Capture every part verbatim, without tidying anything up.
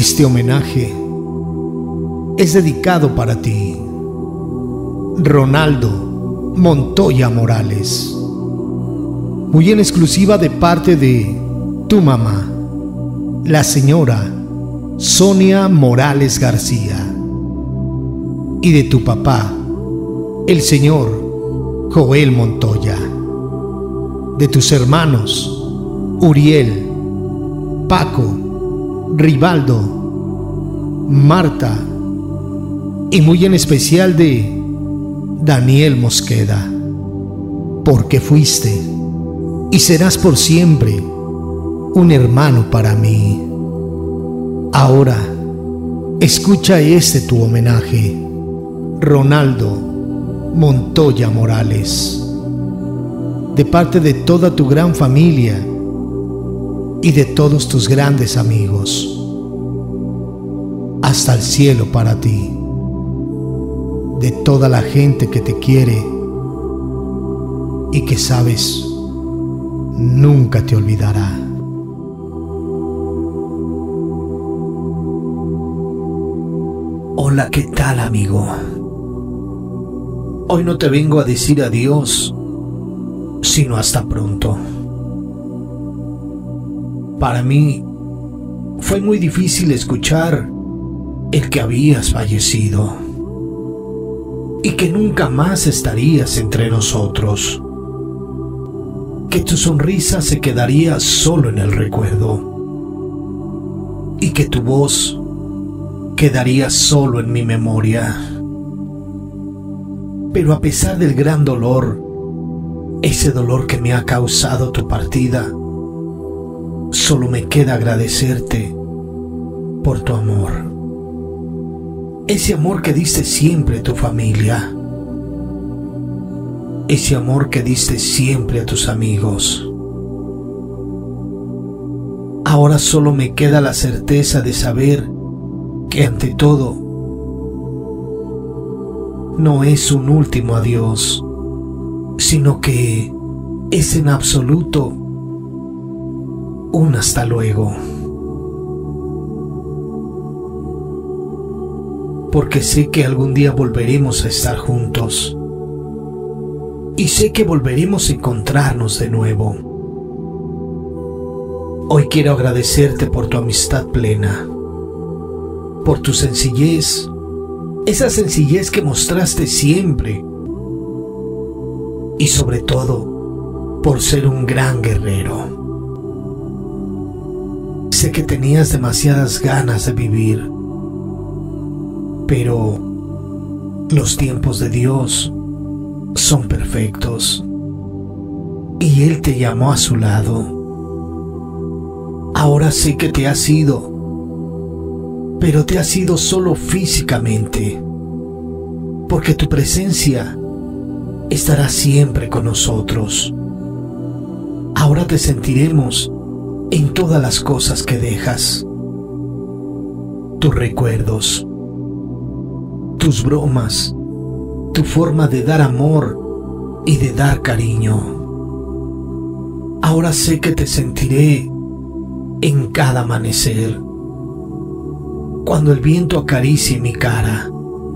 Este homenaje es dedicado para ti, Ronaldo Montoya Morales, muy en exclusiva de parte de tu mamá, la señora Sonia Morales García, y de tu papá, el señor Joel Montoya, de tus hermanos Uriel, Paco, Rivaldo, Marta, y muy en especial de Daniel Mosqueda, porque fuiste y serás por siempre un hermano para mí. Ahora, escucha este tu homenaje, Ronaldo Montoya Morales, de parte de toda tu gran familia y de todos tus grandes amigos. Hasta el cielo para ti, de toda la gente que te quiere y que sabes nunca te olvidará. Hola, ¿qué tal, amigo? Hoy no te vengo a decir adiós, sino hasta pronto. Para mí fue muy difícil escuchar el que habías fallecido y que nunca más estarías entre nosotros, que tu sonrisa se quedaría solo en el recuerdo y que tu voz quedaría solo en mi memoria. Pero a pesar del gran dolor, ese dolor que me ha causado tu partida, solo me queda agradecerte por tu amor. Ese amor que diste siempre a tu familia. Ese amor que diste siempre a tus amigos. Ahora solo me queda la certeza de saber que ante todo no es un último adiós, sino que es en absoluto un hasta luego. Porque sé que algún día volveremos a estar juntos. Y sé que volveremos a encontrarnos de nuevo. Hoy quiero agradecerte por tu amistad plena, por tu sencillez, esa sencillez que mostraste siempre. Y sobre todo, por ser un gran guerrero. Sé que tenías demasiadas ganas de vivir, pero los tiempos de Dios son perfectos y Él te llamó a su lado. Ahora sé que te has ido, pero te has ido solo físicamente, porque tu presencia estará siempre con nosotros. Ahora te sentiremos en todas las cosas que dejas, tus recuerdos, tus bromas, tu forma de dar amor y de dar cariño. Ahora sé que te sentiré en cada amanecer, cuando el viento acaricie mi cara,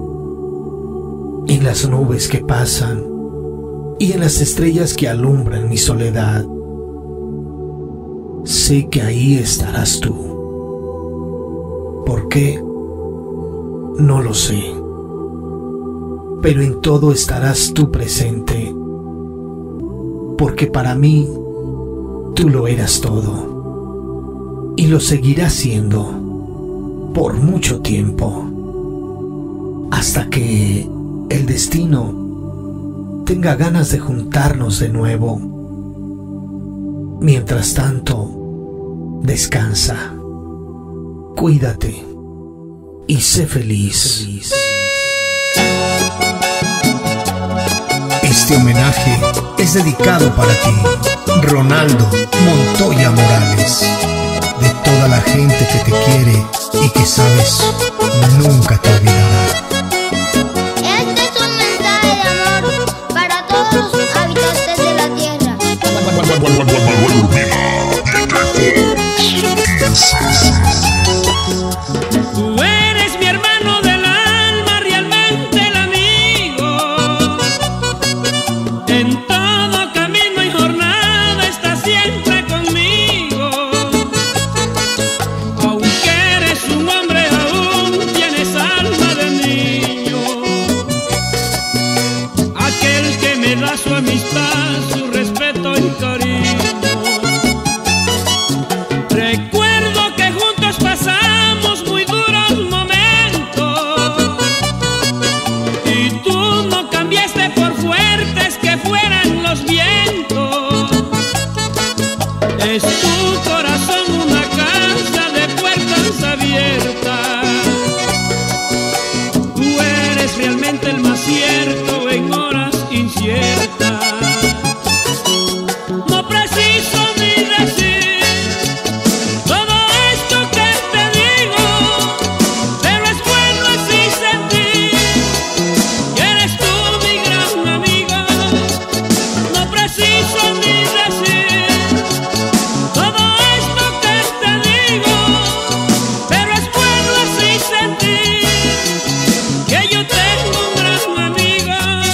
en las nubes que pasan y en las estrellas que alumbran mi soledad. Sé que ahí estarás tú. ¿Por qué? No lo sé. Pero en todo estarás tú presente, porque para mí tú lo eras todo y lo seguirás siendo por mucho tiempo, hasta que el destino tenga ganas de juntarnos de nuevo. Mientras tanto, descansa, cuídate y sé feliz. feliz. Este homenaje es dedicado para ti, Ronaldo Montoya Morales, de toda la gente que te quiere y que sabes nunca te olvidará. Este es un mensaje de amor para todos los habitantes de la tierra. da su amistad, su respeto y cariño. Recuerdo que juntos pasamos muy duros momentos y tú no cambiaste por fuertes que fueran los vientos. Es tu corazón una casa de puertas abiertas. Tú eres realmente el más cierto en horas inciertas. No preciso ni decir todo esto que te digo, pero es bueno así sentir que eres tú mi gran amigo. No preciso ni decir todo esto que te digo, pero es bueno así sentir que yo tengo un gran amigo.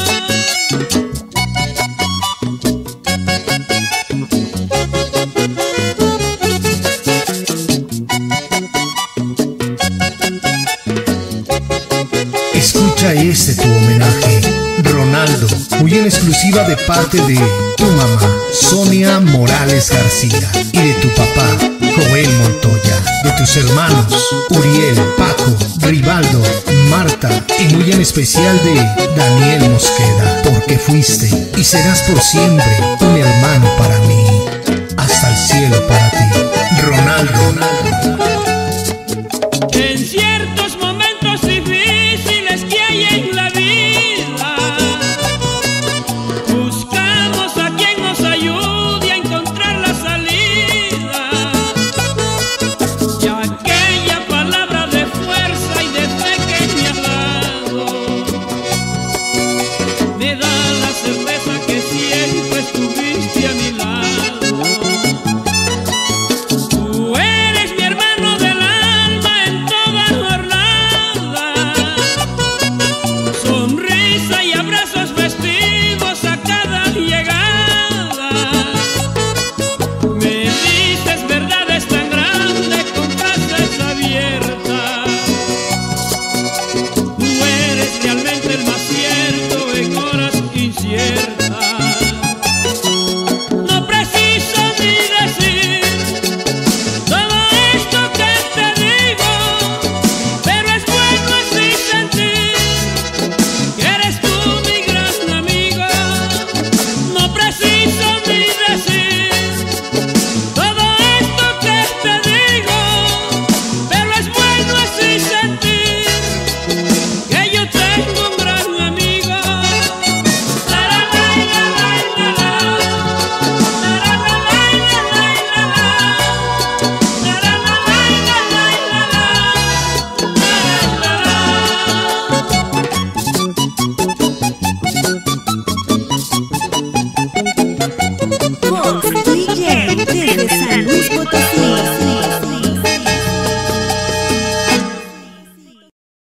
Escucha este tu homenaje, Ronaldo, muy en exclusiva de parte de tu mamá, Sonia Morales García, y de tu papá, Joel Montoya, de tus hermanos, Uriel, Paco, Rivaldo, Marta, y muy en especial de Daniel Mosqueda, porque fuiste y serás por siempre un hermano para mí, hasta el cielo para ti, Ronaldo. En cielo